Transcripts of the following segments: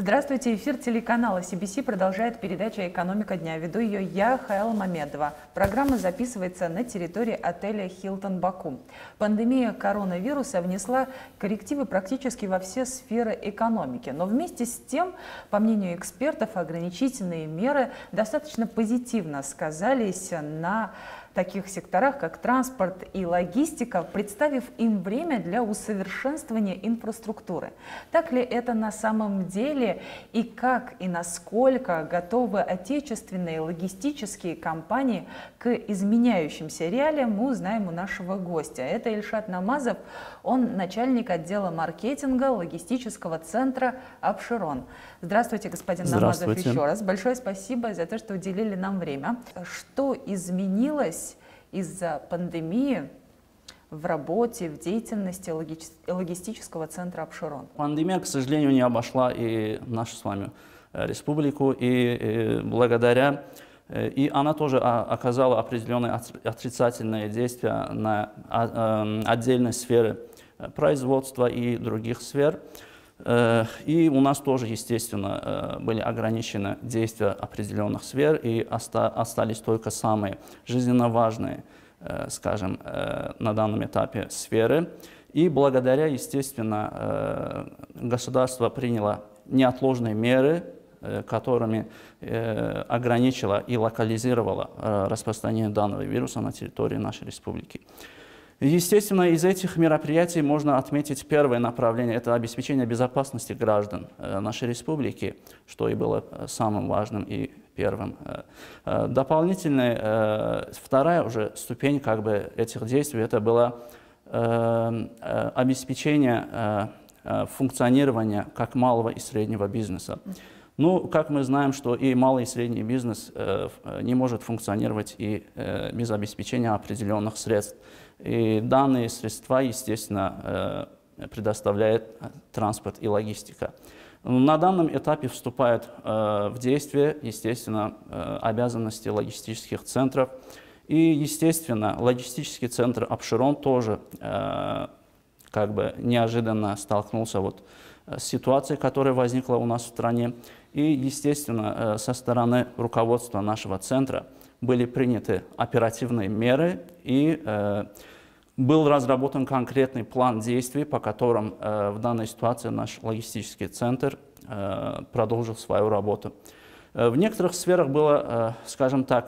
Здравствуйте, эфир телеканала CBC продолжает передача «Экономика дня». Веду ее я, Хайла Мамедова. Программа записывается на территории отеля «Хилтон Баку». Пандемия коронавируса внесла коррективы практически во все сферы экономики. Но вместе с тем, по мнению экспертов, ограничительные меры достаточно позитивно сказались на таких секторах, как транспорт и логистика, представив им время для усовершенствования инфраструктуры. Так ли это на самом деле и как и насколько готовы отечественные логистические компании к изменяющимся реалиям, мы узнаем у нашего гостя. Это Ильшат Намазов, он начальник отдела маркетинга логистического центра «Апшерон». Здравствуйте, господин Намазов, еще раз. Большое спасибо за то, что уделили нам время. Что изменилось из-за пандемии в работе, в деятельности логистического центра «Апшерон»? Пандемия, к сожалению, не обошла и нашу с вами республику, и благодаря и она тоже оказала определенные отрицательные действия на отдельные сферы производства и других сфер. И у нас тоже, естественно, были ограничены действия определенных сфер, и остались только самые жизненно важные, скажем, на данном этапе сферы. И благодаря, естественно, государство приняло неотложные меры, которыми ограничило и локализировало распространение данного вируса на территории нашей республики. Естественно, из этих мероприятий можно отметить первое направление – это обеспечение безопасности граждан нашей республики, что и было самым важным и первым. Дополнительная, вторая уже ступень этих действий – это было обеспечение функционирования как малого и среднего бизнеса. Ну, как мы знаем, что и малый и средний бизнес не может функционировать и без обеспечения определенных средств. И данные средства, естественно, предоставляет транспорт и логистика. На данном этапе вступают в действие, естественно, обязанности логистических центров. И, естественно, логистический центр «Апшерон» тоже неожиданно столкнулся с ситуацией, которая возникла у нас в стране. И, естественно, со стороны руководства нашего центра были приняты оперативные меры, и был разработан конкретный план действий, по которым в данной ситуации наш логистический центр продолжил свою работу. В некоторых сферах было, скажем так,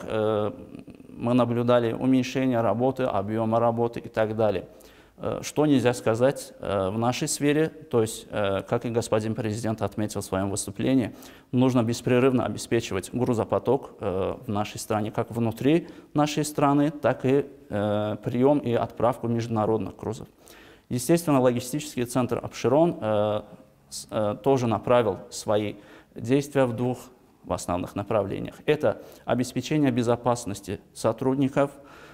мы наблюдали уменьшение работы, объема работы и так далее. Что нельзя сказать в нашей сфере, то есть, как и господин президент отметил в своем выступлении, нужно беспрерывно обеспечивать грузопоток в нашей стране, как внутри нашей страны, так и прием и отправку международных грузов. Естественно, логистический центр «Апшерон» тоже направил свои действия в двух основных направлениях. Это обеспечение безопасности сотрудников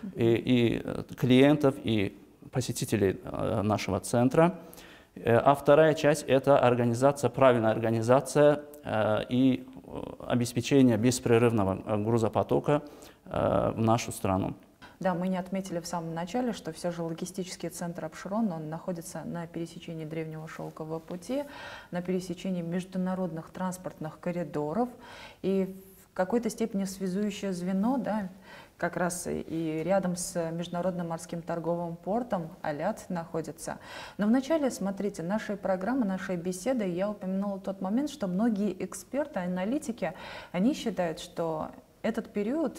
и клиентов, и посетителей нашего центра. А вторая часть – это правильная организация и обеспечение беспрерывного грузопотока в нашу страну. Да, мы не отметили в самом начале, что все же логистический центр «Апшерон», он находится на пересечении Древнего Шелкового пути, на пересечении международных транспортных коридоров, и в какой-то степени связующее звено, да, как раз и рядом с Международным морским торговым портом Алят находится. Но вначале, смотрите, нашей программы, нашей беседы я упомянула тот момент, что многие эксперты, аналитики, они считают, что этот период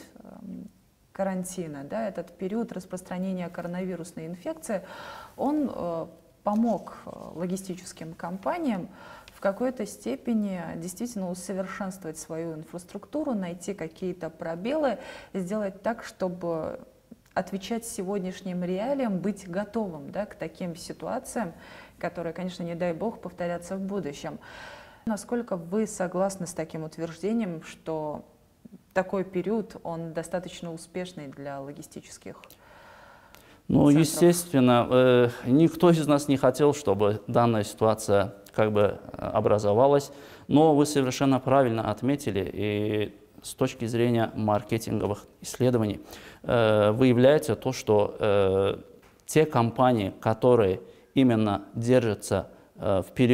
карантина, да, этот период распространения коронавирусной инфекции, он помог логистическим компаниям в какой-то степени действительно усовершенствовать свою инфраструктуру, найти какие-то пробелы, сделать так, чтобы отвечать сегодняшним реалиям, быть готовым, да, к таким ситуациям, которые, конечно, не дай бог, повторятся в будущем. Насколько вы согласны с таким утверждением, что такой период, он достаточно успешный для логистических центров? Ну, естественно, никто из нас не хотел, чтобы данная ситуация образовалась, но вы совершенно правильно отметили, и с точки зрения маркетинговых исследований выявляется то, что те компании, которые именно держатся в период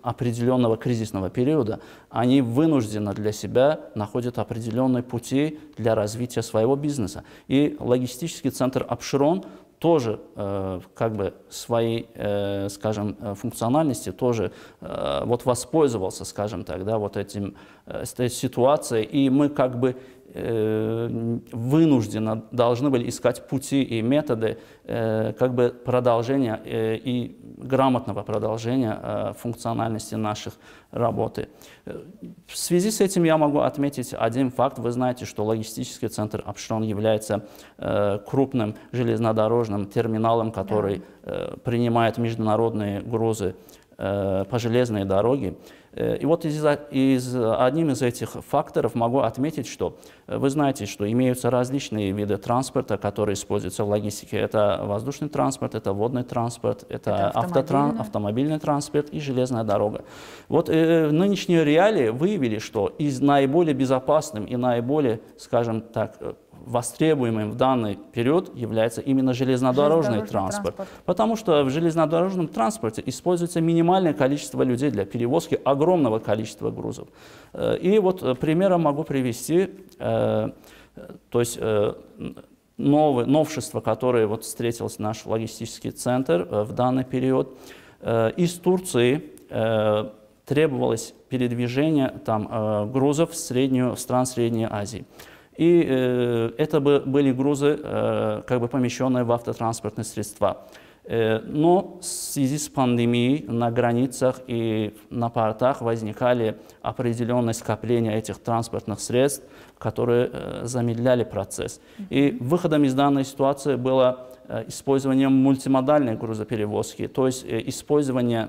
определенного кризисного периода, они вынужденно для себя находят определенные пути для развития своего бизнеса. И логистический центр «Апшерон» тоже как бы своей, скажем, функциональности тоже вот воспользовался, скажем так, да, вот этой ситуацией, и мы как бы вынужденно должны были искать пути и методы как бы продолжения и грамотного продолжения функциональности наших работы. В связи с этим я могу отметить один факт. Вы знаете, что логистический центр «Апшерон» является крупным железнодорожным терминалом, который принимает международные грузы по железной дороге. И вот одним из этих факторов могу отметить, что вы знаете, что имеются различные виды транспорта, которые используются в логистике. Это воздушный транспорт, это водный транспорт, это автомобильный транспорт и железная дорога. Вот нынешние реалии выявили, что из наиболее безопасным и наиболее, скажем так, востребуемым в данный период является именно железнодорожный транспорт. Потому что в железнодорожном транспорте используется минимальное количество людей для перевозки огромного количества грузов. И вот примером могу привести, то есть новшество, которое вот встретился наш логистический центр в данный период. Из Турции требовалось передвижение там, грузов в стран Средней Азии. И это были грузы, как бы помещенные в автотранспортные средства. Но в связи с пандемией на границах и на портах возникали определенные скопления этих транспортных средств, которые замедляли процесс. И выходом из данной ситуации было использование мультимодальной грузоперевозки, то есть использование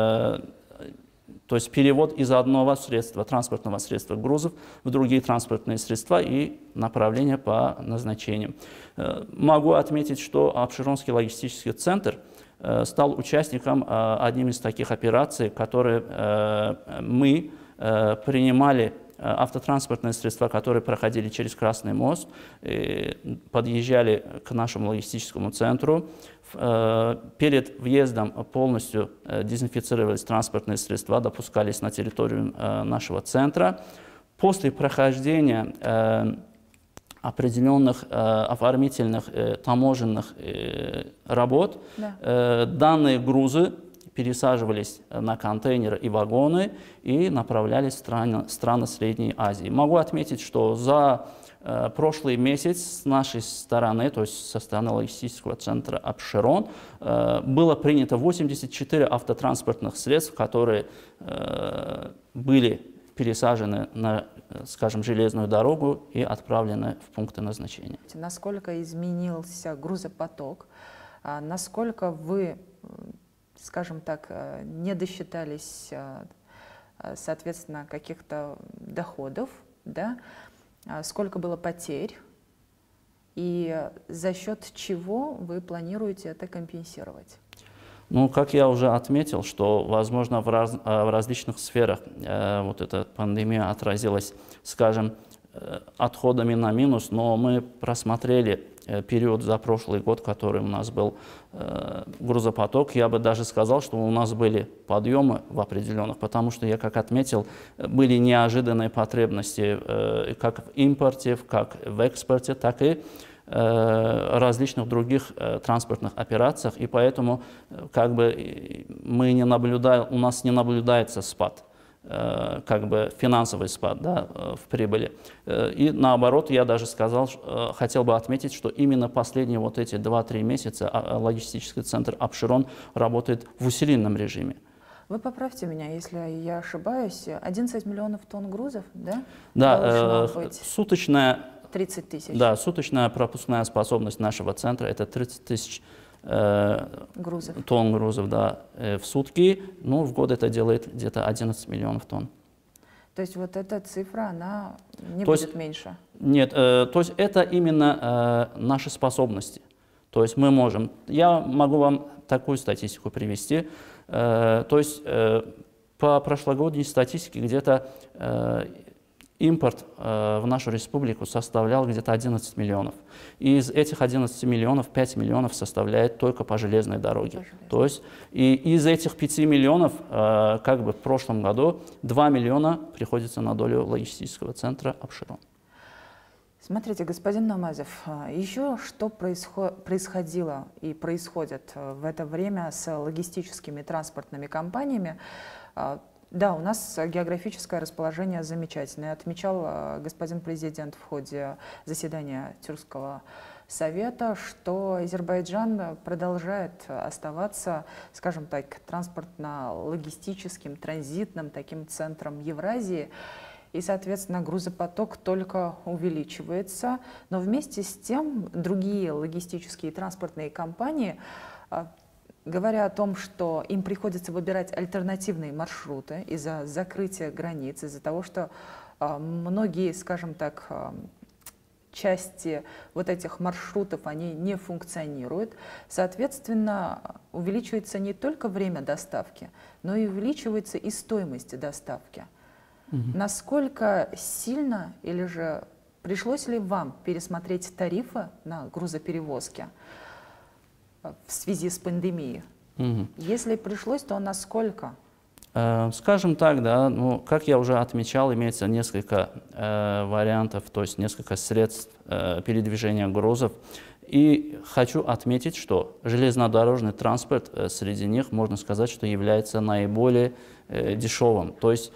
перевод из одного средства, транспортного средства грузов в другие транспортные средства и направление по назначению. Могу отметить, что Апшеронский логистический центр стал участником одним из таких операций, которые мы принимали автотранспортные средства, которые проходили через Красный мост, подъезжали к нашему логистическому центру. Перед въездом полностью дезинфицировались транспортные средства, допускались на территорию нашего центра. После прохождения определенных оформительных таможенных работ данные грузы пересаживались на контейнеры и вагоны и направлялись в страны Средней Азии. Могу отметить, что за прошлый месяц с нашей стороны, то есть со стороны логистического центра «Апшерон», было принято 84 автотранспортных средств, которые были пересажены на, скажем, железную дорогу и отправлены в пункты назначения. Насколько изменился грузопоток, насколько вы, скажем так, не досчитались, соответственно, каких-то доходов, да? Сколько было потерь и за счет чего вы планируете это компенсировать? Ну, как я уже отметил, что, возможно, в различных сферах вот эта пандемия отразилась, скажем, отходами на минус, но мы просмотрели период за прошлый год, который у нас был грузопоток. Я бы даже сказал, что у нас были подъемы в определенных, потому что я, как отметил, были неожиданные потребности как в импорте, как в экспорте, так и различных других транспортных операциях, и поэтому как бы у нас не наблюдается спад, как бы финансовый спад, да, в прибыли. И наоборот, я даже хотел бы отметить, что именно последние вот эти 2-3 месяца логистический центр «Апшерон» работает в усиленном режиме. Вы поправьте меня, если я ошибаюсь, 11 миллионов тонн грузов, да? Да, суточная 30 тысяч. Да, суточная пропускная способность нашего центра – это 30 тысяч тонн грузов, да, в сутки. Ну, в год это делает где-то 11 миллионов тонн. То есть вот эта цифра, она не будет меньше? Нет, то есть это именно наши способности. То есть мы можем… Я могу вам такую статистику привести. То есть по прошлогодней статистике где-то импорт в нашу республику составлял где-то 11 миллионов. И из этих 11 миллионов 5 миллионов составляет только по железной дороге. То есть и из этих 5 миллионов, как бы в прошлом году, 2 миллиона приходится на долю логистического центра Апшерон. Смотрите, господин Намазов, еще что происходило и происходит в это время с логистическими транспортными компаниями? Да, у нас географическое расположение замечательное. Отмечал господин президент в ходе заседания Тюркского совета, что Азербайджан продолжает оставаться, скажем так, транспортно-логистическим, транзитным таким центром Евразии. И, соответственно, грузопоток только увеличивается. Но вместе с тем другие логистические и транспортные компании, говоря о том, что им приходится выбирать альтернативные маршруты из-за закрытия границ, из-за того, что многие, скажем так, части вот этих маршрутов, они не функционируют. Соответственно, увеличивается не только время доставки, но и увеличивается и стоимость доставки. Насколько сильно или же пришлось ли вам пересмотреть тарифы на грузоперевозки в связи с пандемией? Если пришлось, то насколько? Скажем так, да, ну, как я уже отмечал, имеется несколько вариантов, то есть несколько средств передвижения грузов. И хочу отметить, что железнодорожный транспорт среди них, можно сказать, что является наиболее дешевым. То есть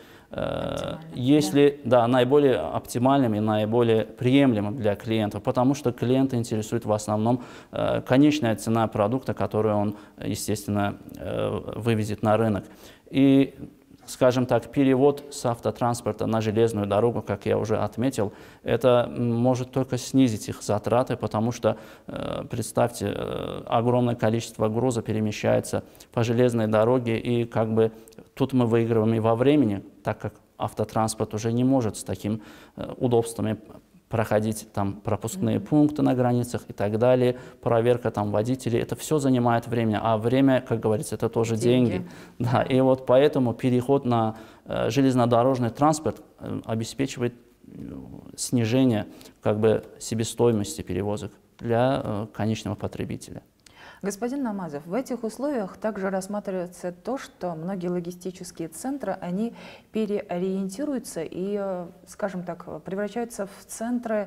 если, да, наиболее оптимальным и наиболее приемлемым для клиентов, потому что клиента интересует в основном конечная цена продукта, который он, естественно, вывезет на рынок. И, скажем так, перевод с автотранспорта на железную дорогу, как я уже отметил, это может только снизить их затраты, потому что, представьте, огромное количество груза перемещается по железной дороге, и как бы тут мы выигрываем и во времени, так как автотранспорт уже не может с таким удобствами проходить там пропускные пункты на границах и так далее, проверка там водителей, это все занимает время, а время, как говорится, это тоже деньги. Да, и вот поэтому переход на железнодорожный транспорт обеспечивает снижение как бы себестоимости перевозок для конечного потребителя. Господин Намазов, в этих условиях также рассматривается то, что многие логистические центры, они переориентируются и, скажем так, превращаются в центры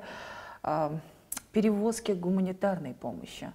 перевозки гуманитарной помощи.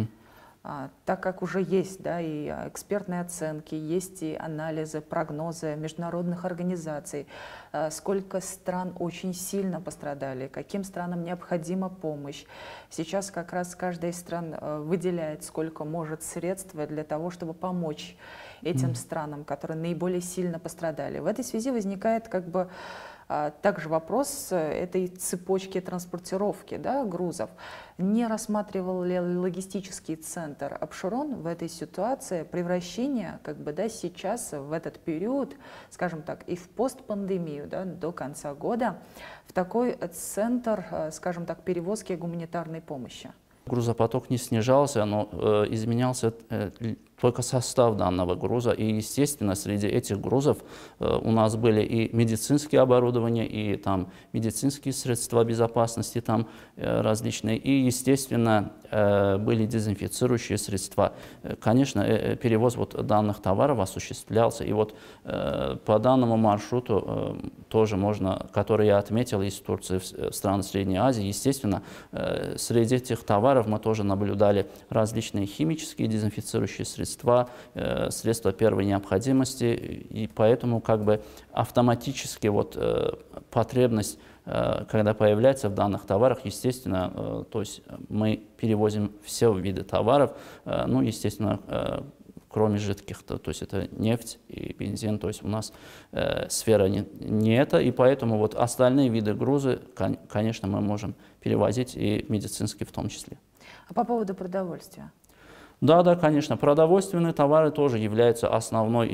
Так как уже есть, да, и экспертные оценки, есть и анализы, прогнозы международных организаций, сколько стран очень сильно пострадали, каким странам необходима помощь. Сейчас как раз каждая из стран выделяет, сколько может средств для того, чтобы помочь этим странам, которые наиболее сильно пострадали. В этой связи возникает как бы также вопрос этой цепочки транспортировки, да, грузов. Не рассматривал ли логистический центр Апшерон в этой ситуации превращение как бы, да, сейчас, в этот период, скажем так, и в постпандемию, да, до конца года, в такой центр, скажем так, перевозки гуманитарной помощи? Грузопоток не снижался, но изменялся только состав данного груза. И, естественно, среди этих грузов у нас были и медицинские оборудования, и там медицинские средства безопасности там различные, и, естественно, были дезинфицирующие средства. Конечно, перевоз вот данных товаров осуществлялся. И вот по данному маршруту тоже можно, который я отметил из Турции в страны Средней Азии, естественно, среди этих товаров мы тоже наблюдали различные химические дезинфицирующие средства, средства первой необходимости, и поэтому как бы автоматически вот потребность, когда появляется в данных товарах, естественно, то есть мы перевозим все виды товаров, ну, естественно, кроме жидких, то есть это нефть и бензин, то есть у нас сфера не это, и поэтому вот остальные виды груза, конечно, мы можем перевозить, и медицинские в том числе. А по поводу продовольствия? Да, конечно, продовольственные товары тоже являются основной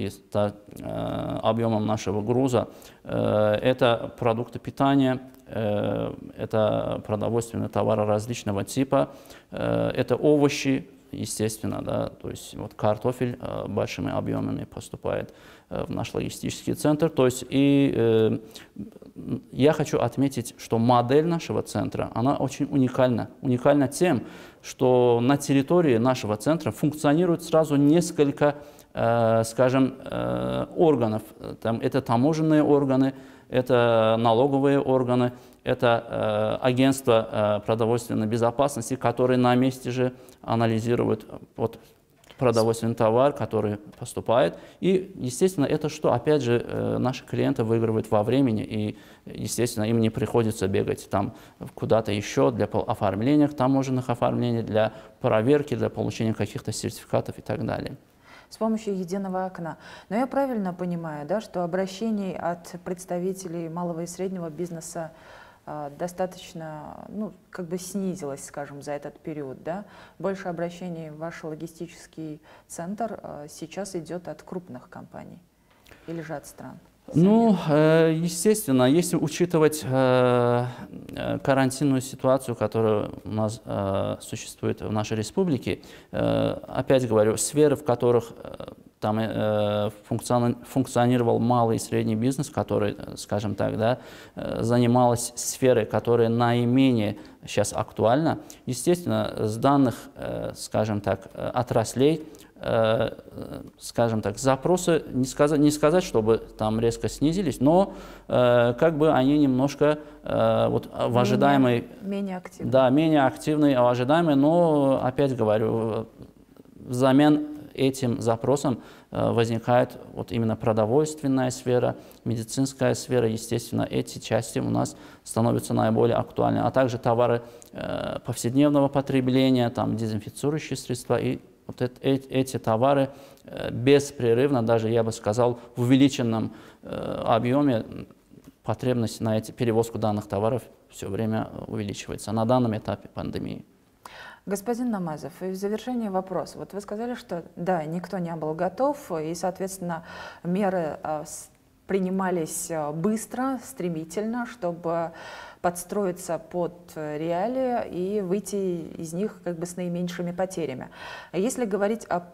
объемом нашего груза. Это продукты питания, это продовольственные товары различного типа, это овощи, естественно, да, то есть вот картофель большими объемами поступает в наш логистический центр. То есть и я хочу отметить, что модель нашего центра, она очень уникальна. Уникальна тем, что на территории нашего центра функционирует сразу несколько, скажем, органов. Это таможенные органы, это налоговые органы, это агентство продовольственной безопасности, которые на месте же анализируют вот продовольственный товар, который поступает. И, естественно, это что? Опять же, наши клиенты выигрывают во времени, и, естественно, им не приходится бегать там куда-то еще для оформления таможенных оформлений, для проверки, для получения каких-то сертификатов и так далее. С помощью единого окна. Но я правильно понимаю, да, что обращений от представителей малого и среднего бизнеса достаточно, ну, как бы снизилось, скажем, за этот период, да? Больше обращений в ваш логистический центр сейчас идет от крупных компаний или же от стран? Ну, естественно, если учитывать карантинную ситуацию, которая у нас существует в нашей республике, опять говорю, сферы, в которых там функционировал малый и средний бизнес, который, скажем так, да, занималась сферой, которая наименее сейчас актуальна, естественно, с данных, скажем так, отраслей, скажем так, запросы, не сказать, чтобы там резко снизились, но как бы они немножко вот в ожидаемой... Менее активны. Да, менее активные, ожидаемые, но, опять говорю, взамен этим запросам возникает вот именно продовольственная сфера, медицинская сфера, естественно, эти части у нас становятся наиболее актуальны, а также товары повседневного потребления, там дезинфицирующие средства и вот эти товары беспрерывно, даже я бы сказал, в увеличенном объеме потребность на перевозку данных товаров все время увеличивается на данном этапе пандемии. Господин Намазов, и в завершении вопрос. Вот вы сказали, что да, никто не был готов, и, соответственно, меры принимались быстро, стремительно, чтобы подстроиться под реалии и выйти из них как бы с наименьшими потерями. Если говорить о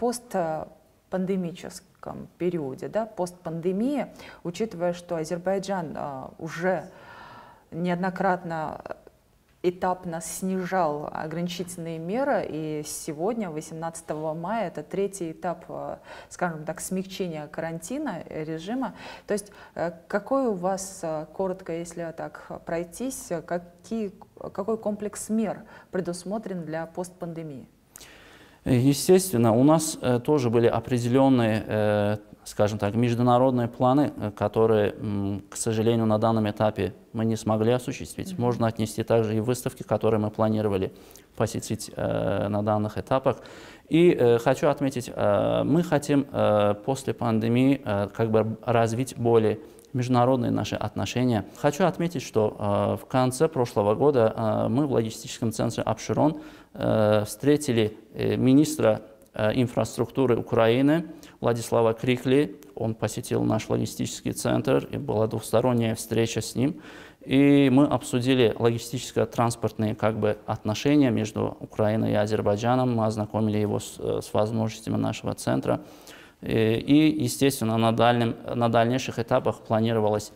постпандемическом периоде, да, постпандемии, учитывая, что Азербайджан уже неоднократно этапно снижал ограничительные меры, и сегодня, 18 мая, это третий этап, скажем так, смягчения карантина, режима. То есть какой у вас, коротко, если так пройтись, какой комплекс мер предусмотрен для постпандемии? Естественно, у нас тоже были определенные, скажем так, международные планы, которые, к сожалению, на данном этапе мы не смогли осуществить. Можно отнести также и выставки, которые мы планировали посетить на данных этапах. И хочу отметить, мы хотим после пандемии как бы развить более международные наши отношения. Хочу отметить, что в конце прошлого года мы в логистическом центре «Апшерон» встретили министра инфраструктуры Украины Владислава Крикли. Он посетил наш логистический центр, и была двусторонняя встреча с ним. И мы обсудили логистическо-транспортные как бы отношения между Украиной и Азербайджаном. Мы ознакомили его с возможностями нашего центра. И, естественно, на дальнейших этапах планировалось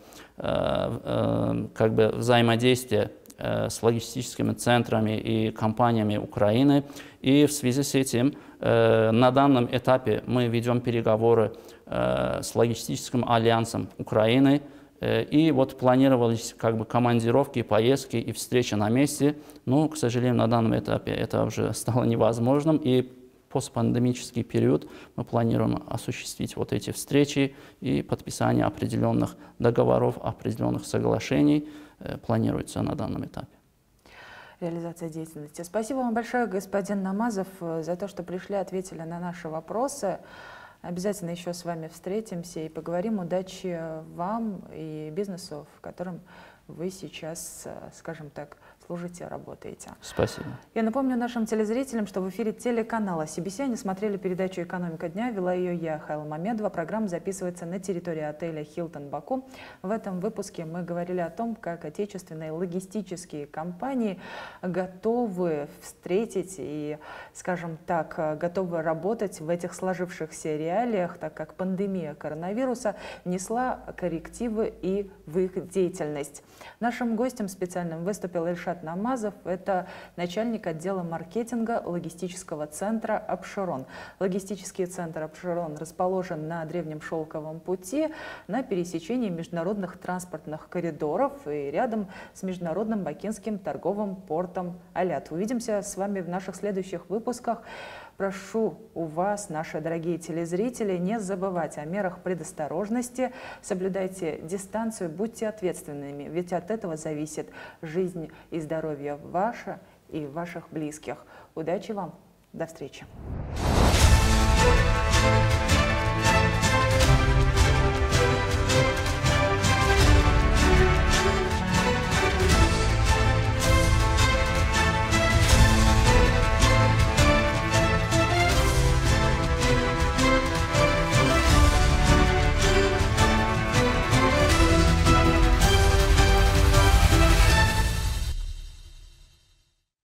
как бы взаимодействие с логистическими центрами и компаниями Украины. И в связи с этим на данном этапе мы ведем переговоры с логистическим альянсом Украины. И вот планировались как бы командировки, поездки и встречи на месте. Но, к сожалению, на данном этапе это уже стало невозможным. И постпандемический период мы планируем осуществить вот эти встречи и подписание определенных договоров, определенных соглашений планируется на данном этапе. Реализация деятельности. Спасибо вам большое, господин Намазов, за то, что пришли, ответили на наши вопросы. Обязательно еще с вами встретимся и поговорим. Удачи вам и бизнесу, в котором вы сейчас, скажем так, служите, работаете. Спасибо. Я напомню нашим телезрителям, что в эфире телеканала CBC они смотрели передачу «Экономика дня». Вела ее я, Хайла Мамедова. Программа записывается на территории отеля «Хилтон Баку». В этом выпуске мы говорили о том, как отечественные логистические компании готовы встретить и, скажем так, готовы работать в этих сложившихся реалиях, так как пандемия коронавируса внесла коррективы и в их деятельность. Нашим гостем специальным выступил Ильшат Намазов, это начальник отдела маркетинга логистического центра «Апшерон». Логистический центр «Апшерон» расположен на Древнем Шелковом пути на пересечении международных транспортных коридоров и рядом с международным бакинским торговым портом Алят. Увидимся с вами в наших следующих выпусках. Прошу у вас, наши дорогие телезрители, не забывать о мерах предосторожности, соблюдайте дистанцию, будьте ответственными, ведь от этого зависит жизнь и здоровье ваше и ваших близких. Удачи вам, до встречи!